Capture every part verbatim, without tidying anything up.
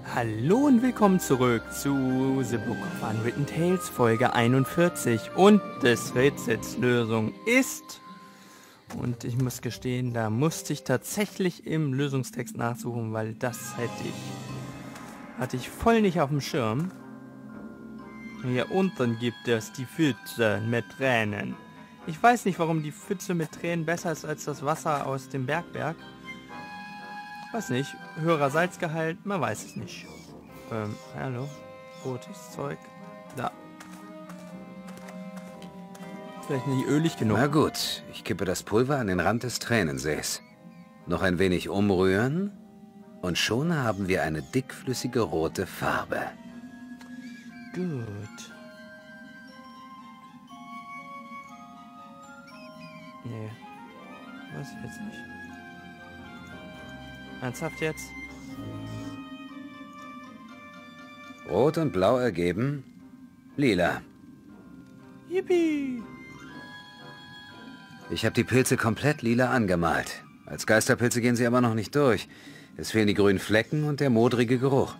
Hallo und willkommen zurück zu The Book of Unwritten Tales Folge einundvierzig und des Rätsels Lösung ist, und ich muss gestehen, da musste ich tatsächlich im Lösungstext nachsuchen, weil das hätte ich, hatte ich voll nicht auf dem Schirm. Hier unten gibt es die Pfütze mit Tränen. Ich weiß nicht, warum die Pfütze mit Tränen besser ist als das Wasser aus dem Bergberg. Weiß nicht, höherer Salzgehalt, man weiß es nicht. Ähm, hallo, rotes Zeug, da. Vielleicht nicht ölig genug. Na gut, ich kippe das Pulver an den Rand des Tränensees. Noch ein wenig umrühren und schon haben wir eine dickflüssige rote Farbe. Gut. Nee, weiß ich jetzt nicht. Ernsthaft jetzt? Rot und Blau ergeben Lila. Yippie! Ich habe die Pilze komplett lila angemalt. Als Geisterpilze gehen sie aber noch nicht durch. Es fehlen die grünen Flecken und der modrige Geruch.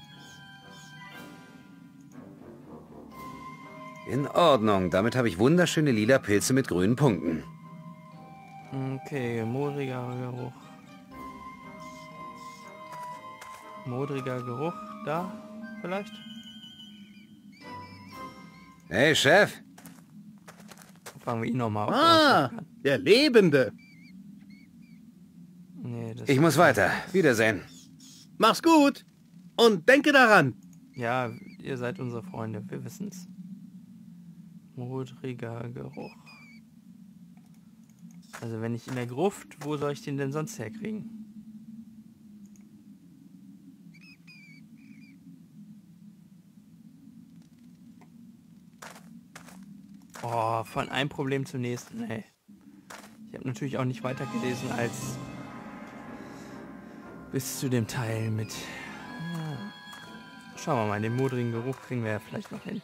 In Ordnung, damit habe ich wunderschöne lila Pilze mit grünen Punkten. Okay, modriger Geruch. Modriger Geruch, da vielleicht? Hey, Chef! Fangen wir ihn nochmal auf. Ah, der Lebende. Nee, das Ich muss weiter. Wiedersehen. Mach's gut und denke daran. Ja, ihr seid unsere Freunde, wir wissen's. Modriger Geruch. Also wenn nicht in der Gruft, wo soll ich den denn sonst herkriegen? Oh, von einem Problem zum nächsten, ey. Ich habe natürlich auch nicht weiter gelesen als bis zu dem Teil mit... Ja. Schauen wir mal, den modrigen Geruch kriegen wir ja vielleicht noch hin.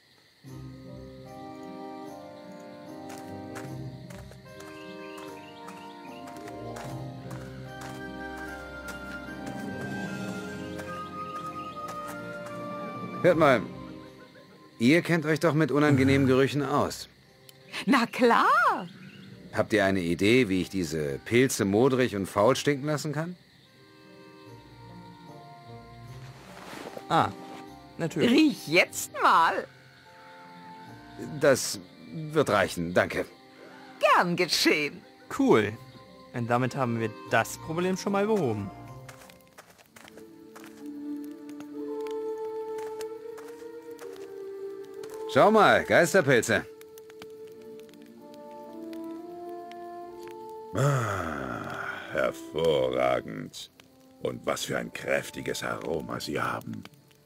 Hört mal, ihr kennt euch doch mit unangenehmen Gerüchen aus. Na klar. Habt ihr eine Idee, wie ich diese Pilze modrig und faul stinken lassen kann? Ah, natürlich. Riech jetzt mal. Das wird reichen, danke. Gern geschehen. Cool. Und damit haben wir das Problem schon mal behoben. Schau mal, Geisterpilze. Ah, hervorragend. Und was für ein kräftiges Aroma sie haben.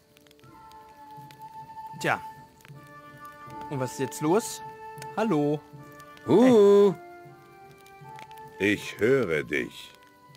Tja. Und was ist jetzt los? Hallo. Uh, Ich höre dich.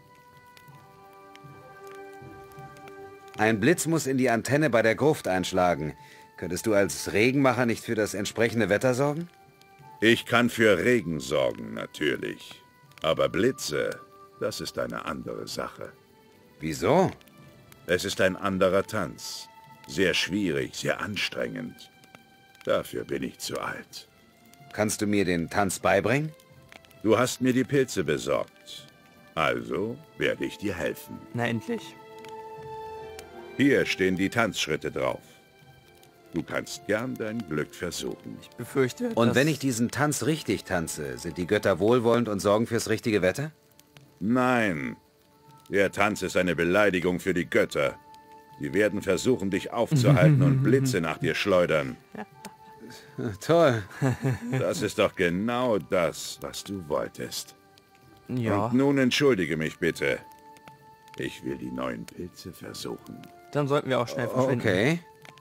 ein Blitz muss in die Antenne bei der Gruft einschlagen. Könntest du als Regenmacher nicht für das entsprechende Wetter sorgen? Ich kann für Regen sorgen, natürlich. Aber Blitze, das ist eine andere Sache. Wieso? Es ist ein anderer Tanz. Sehr schwierig, sehr anstrengend. Dafür bin ich zu alt. Kannst du mir den Tanz beibringen? Du hast mir die Pilze besorgt. Also werde ich dir helfen. Na endlich. Hier stehen die Tanzschritte drauf. Du kannst gern dein Glück versuchen. Ich befürchte, Und dass- wenn ich diesen Tanz richtig tanze, sind die Götter wohlwollend und sorgen fürs richtige Wetter? Nein, der Tanz ist eine Beleidigung für die Götter. Sie werden versuchen, dich aufzuhalten und Blitze nach dir schleudern. Toll. Das ist doch genau das, was du wolltest. Ja, Und nun entschuldige mich bitte. Ich will die neuen Pilze versuchen. dann sollten wir auch schnell verschwinden. Okay.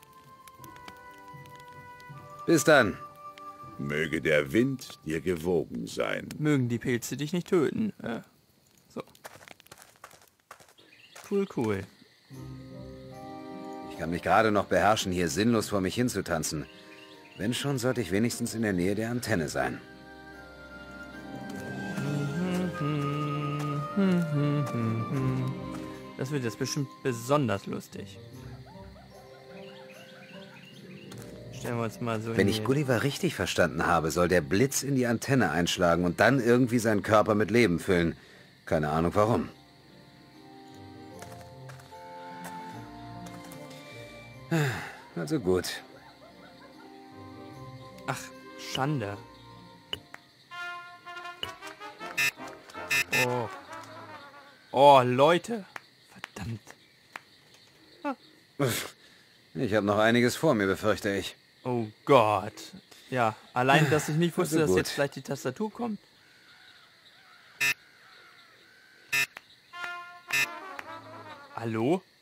Bis dann. Möge der Wind dir gewogen sein. Mögen die Pilze dich nicht töten. Äh, so. Cool, cool. Ich kann mich gerade noch beherrschen, hier sinnlos vor mich hinzutanzen. Wenn schon, sollte ich wenigstens in der Nähe der Antenne sein. Das wird jetzt bestimmt besonders lustig. Stellen wir uns mal so Wenn in ich die- Gulliver richtig verstanden habe, soll der Blitz in die Antenne einschlagen und dann irgendwie seinen Körper mit Leben füllen. Keine Ahnung warum. Also gut. Ach, Schande. Oh. Oh, Leute. Verdammt. Ich habe noch einiges vor mir, befürchte ich. Oh Gott. Ja, allein, dass ich nicht wusste, Also dass gut. jetzt gleich die Tastatur kommt. Hallo?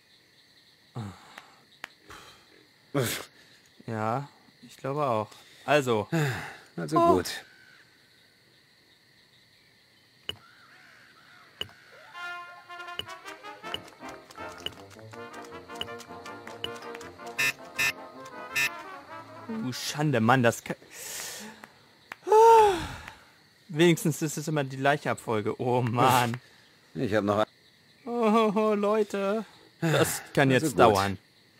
Ja, ich glaube auch. Also, Also gut. du Schande, Mann, das kann... Ah. Wenigstens ist es immer die gleiche Abfolge. Oh Mann. Ich habe noch... ein- Oh, oh, Leute. Das kann Also jetzt gut. dauern.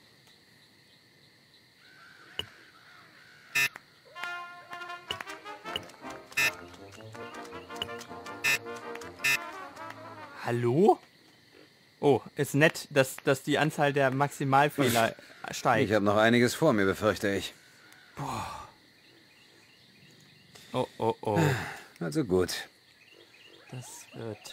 Hallo? Oh, ist nett, dass, dass die Anzahl der Maximalfehler steigt. Ich habe noch einiges vor mir, befürchte ich. Oh, oh, oh. Also gut. Das wird...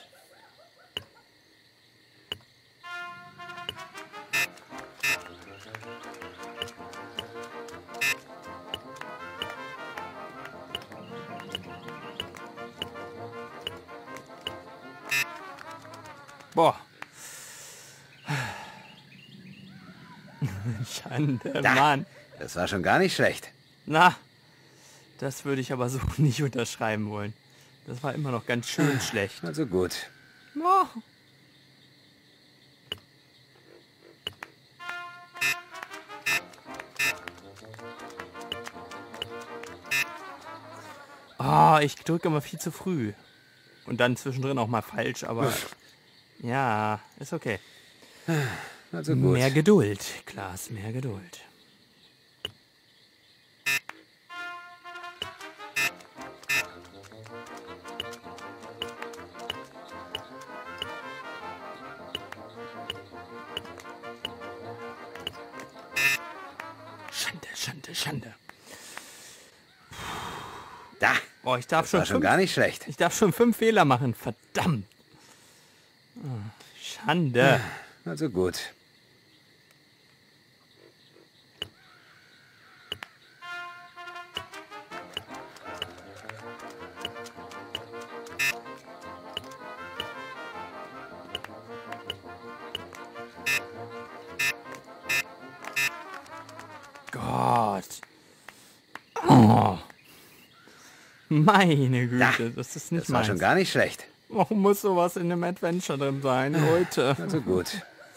Boah. Schande, Mann. Das war schon gar nicht schlecht. Na, das würde ich aber so nicht unterschreiben wollen. Das war immer noch ganz schön schlecht. Also gut. Oh. Ah, ich drücke immer viel zu früh. Und dann zwischendrin auch mal falsch, aber ja, ist okay. Also gut. Mehr Geduld, Klaas, mehr Geduld. Schande, Schande, Schande. Da. Oh, ich darf Das schon war schon fünf, gar nicht schlecht. ich darf schon fünf Fehler machen, verdammt. Oh, Schande. Also gut. Gott. Oh. Meine Güte, das ist nicht Das war schon meins. gar nicht schlecht. Warum muss sowas in einem Adventure drin sein, Leute? Also gut.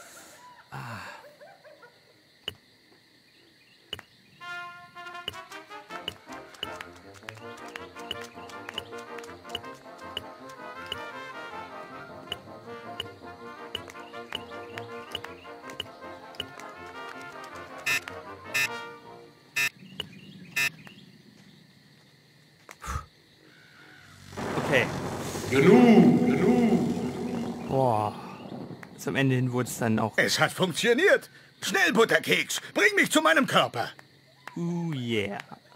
Okay. Genug, genug. Boah. Zum Ende hin wurde es dann auch... Es hat funktioniert. Schnell, Butterkeks. Bring mich zu meinem Körper. Uh, yeah.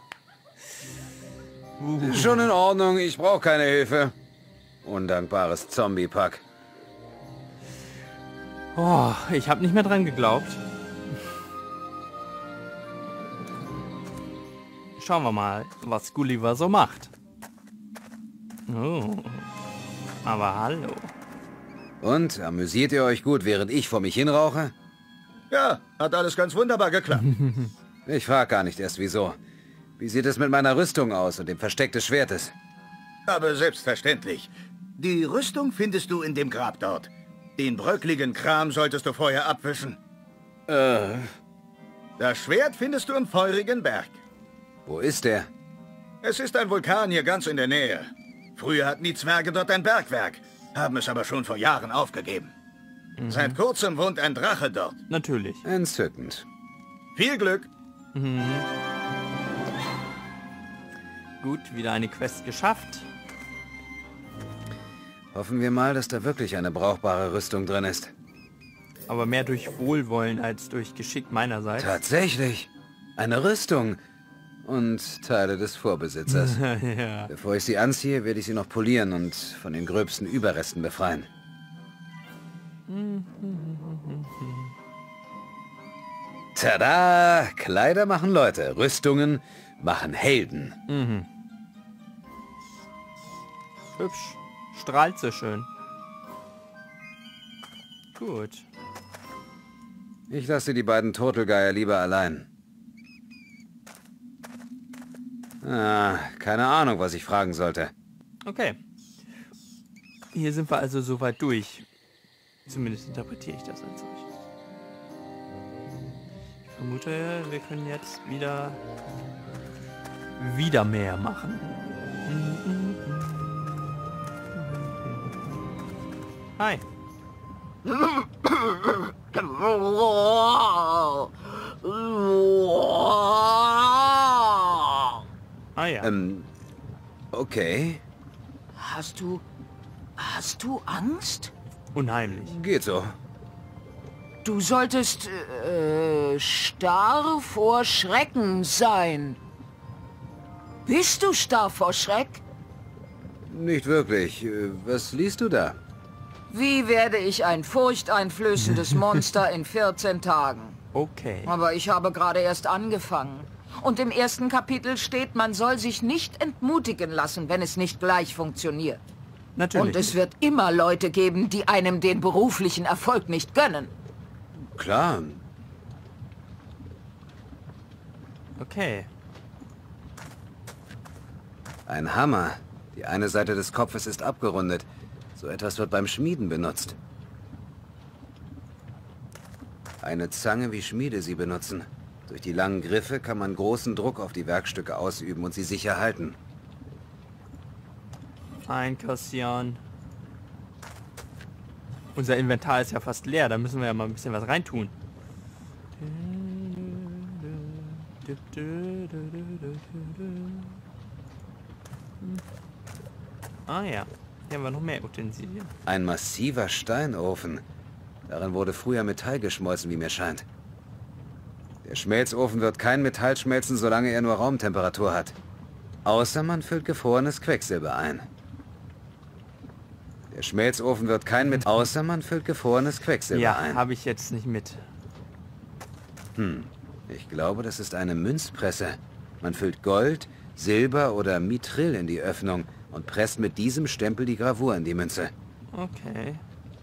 Schon in Ordnung, ich brauche keine Hilfe. Undankbares Zombie-Pack. Oh, ich habe nicht mehr dran geglaubt. Schauen wir mal, was Gulliver so macht. Oh. Aber hallo. Und, amüsiert ihr euch gut, während ich vor mich hinrauche? Ja, hat alles ganz wunderbar geklappt. Ich frage gar nicht erst, wieso. Wie sieht es mit meiner Rüstung aus und dem Versteck des Schwertes? Aber selbstverständlich. Die Rüstung findest du in dem Grab dort. Den bröckligen Kram solltest du vorher abwischen. Äh, Das Schwert findest du im feurigen Berg. wo ist der? Es ist ein Vulkan hier ganz in der Nähe. Früher hatten die Zwerge dort ein Bergwerk, haben es aber schon vor Jahren aufgegeben. Seit kurzem wohnt ein Drache dort. Natürlich. Entzückend. Viel Glück. Gut, wieder eine Quest geschafft. Hoffen wir mal, dass da wirklich eine brauchbare Rüstung drin ist. Aber mehr durch Wohlwollen als durch Geschick meinerseits. Tatsächlich. Eine Rüstung. Und Teile des Vorbesitzers. Ja. Bevor ich sie anziehe, werde ich sie noch polieren und von den gröbsten Überresten befreien. Tada! Kleider machen Leute, Rüstungen machen Helden. Mhm. Hübsch. Strahlt so schön. Gut. Ich lasse die beiden Turtelgeier lieber allein. Ah, keine Ahnung, was ich fragen sollte. Okay. Hier sind wir also soweit durch. Zumindest interpretiere ich das als solches. Ich vermute, wir können jetzt wieder wieder mehr machen. Hi. Ah ja. Ähm, okay. Hast du... Hast du Angst? Unheimlich. Geht so. Du solltest äh, starr vor Schrecken sein. Bist du starr vor Schreck? Nicht wirklich. Äh, Was liest du da? Wie werde ich ein furchteinflößendes Monster in vierzehn Tagen? Okay. Aber ich habe gerade erst angefangen. Und im ersten Kapitel steht, man soll sich nicht entmutigen lassen, wenn es nicht gleich funktioniert. Natürlich. Und es wird immer Leute geben, die einem den beruflichen Erfolg nicht gönnen. Klar. Okay. Ein Hammer. Die eine Seite des Kopfes ist abgerundet. So etwas wird beim Schmieden benutzt. Eine Zange, wie Schmiede sie benutzen. Durch die langen Griffe kann man großen Druck auf die Werkstücke ausüben und sie sicher halten. Einkassieren. Unser Inventar ist ja fast leer, da müssen wir ja mal ein bisschen was reintun. Ah ja, hier haben wir noch mehr Utensilien. Ein massiver Steinofen. Darin wurde früher Metall geschmolzen, wie mir scheint. Der Schmelzofen wird kein Metall schmelzen, solange er nur Raumtemperatur hat. Außer man füllt gefrorenes Quecksilber ein. Der Schmelzofen wird kein Metall... Außer man füllt gefrorenes Quecksilber Ja, ein. habe ich jetzt nicht mit. Hm, ich glaube, das ist eine Münzpresse. Man füllt Gold, Silber oder Mithril in die Öffnung und presst mit diesem Stempel die Gravur in die Münze. Okay.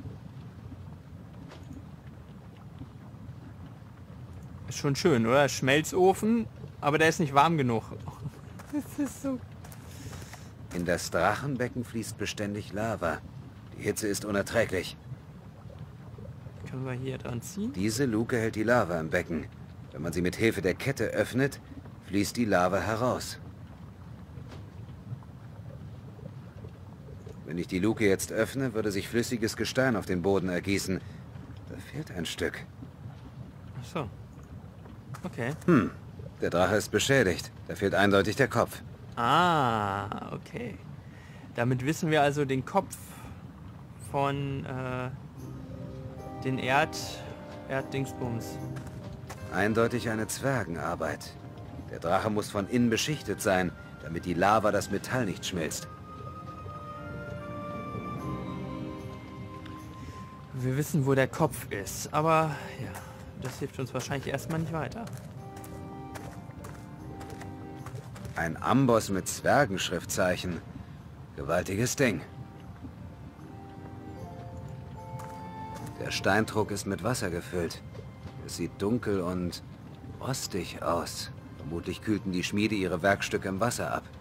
Ist schon schön, oder? Schmelzofen, aber der ist nicht warm genug. Das ist so... In das Drachenbecken fließt beständig Lava. Die Hitze ist unerträglich. Können wir hier dran ziehen? Diese Luke hält die Lava im Becken. Wenn man sie mit Hilfe der Kette öffnet, fließt die Lava heraus. Wenn ich die Luke jetzt öffne, würde sich flüssiges Gestein auf den Boden ergießen. Da fehlt ein Stück. Ach so. Okay. Hm, der Drache ist beschädigt. Da fehlt eindeutig der Kopf. Ah, okay. Damit wissen wir also den Kopf von äh, den Erd... Erddingsbums. Eindeutig eine Zwergenarbeit. Der Drache muss von innen beschichtet sein, damit die Lava das Metall nicht schmilzt. Wir wissen, wo der Kopf ist, aber ja, das hilft uns wahrscheinlich erstmal nicht weiter. Ein Amboss mit Zwergenschriftzeichen. Gewaltiges Ding. Der Steindruck ist mit Wasser gefüllt. Es sieht dunkel und rostig aus. Vermutlich kühlten die Schmiede ihre Werkstücke im Wasser ab.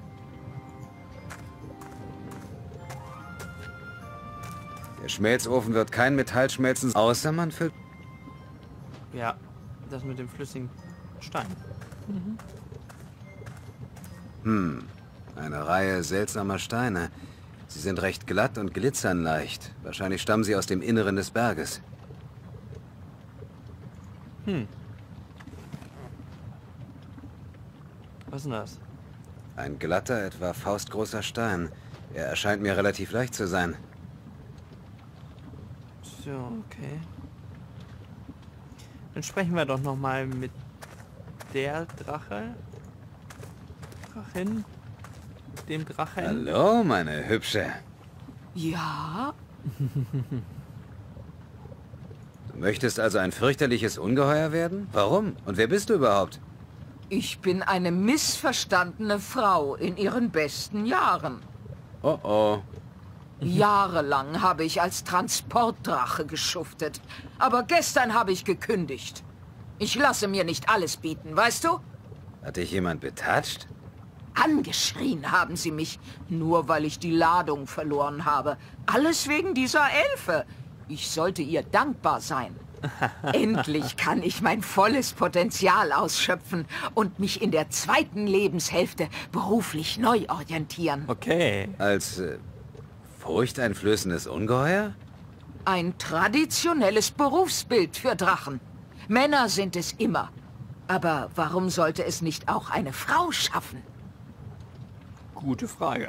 Der Schmelzofen wird kein Metall schmelzen, außer man füllt... Ja, das mit dem flüssigen Stein. Mhm. Hm, eine Reihe seltsamer Steine. Sie sind recht glatt und glitzern leicht. Wahrscheinlich stammen sie aus dem Inneren des Berges. Hm. Was ist denn das? Ein glatter, etwa faustgroßer Stein. Er erscheint mir relativ leicht zu sein. So, okay. Dann sprechen wir doch noch mal mit der Drache. Drachin. Dem Drachen. Hallo, meine Hübsche. Ja? Du möchtest also ein fürchterliches Ungeheuer werden? Warum? Und wer bist du überhaupt? Ich bin eine missverstandene Frau in ihren besten Jahren. Oh oh. Jahrelang habe ich als Transportdrache geschuftet. Aber gestern habe ich gekündigt. Ich lasse mir nicht alles bieten, weißt du? Hat dich jemand betatscht? Angeschrien haben sie mich, nur weil ich die Ladung verloren habe. Alles wegen dieser Elfe. Ich sollte ihr dankbar sein. Endlich kann ich mein volles Potenzial ausschöpfen und mich in der zweiten Lebenshälfte beruflich neu orientieren. Okay. Als äh, furchteinflößendes Ungeheuer? Ein traditionelles Berufsbild für Drachen. Männer sind es immer. Aber warum sollte es nicht auch eine Frau schaffen? Gute Frage.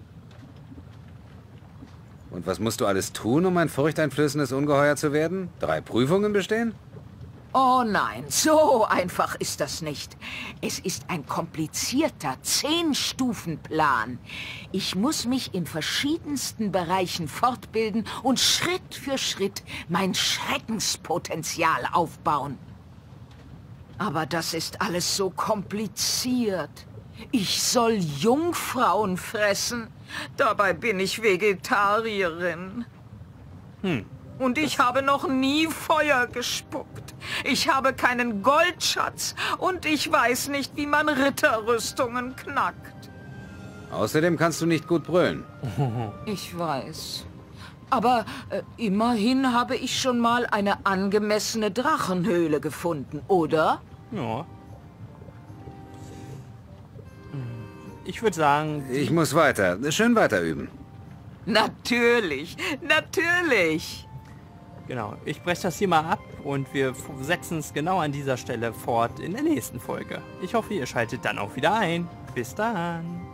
Und was musst du alles tun, um ein furchteinflößendes Ungeheuer zu werden? Drei Prüfungen bestehen? Oh nein, so einfach ist das nicht. Es ist ein komplizierter Zehn-Stufen-Plan. Ich muss mich in verschiedensten Bereichen fortbilden und Schritt für Schritt mein Schreckenspotenzial aufbauen. Aber das ist alles so kompliziert. Ich soll Jungfrauen fressen. Dabei bin ich Vegetarierin. Hm. Und ich habe noch nie Feuer gespuckt. Ich habe keinen Goldschatz. Und ich weiß nicht, wie man Ritterrüstungen knackt. Außerdem kannst du nicht gut brüllen. Ich weiß. Aber äh, immerhin habe ich schon mal eine angemessene Drachenhöhle gefunden, oder? Ja. Ich würde sagen... Ich muss weiter. Schön weiter üben. Natürlich, natürlich. Genau, ich breche das hier mal ab und wir setzen es genau an dieser Stelle fort in der nächsten Folge. Ich hoffe, ihr schaltet dann auch wieder ein. Bis dann.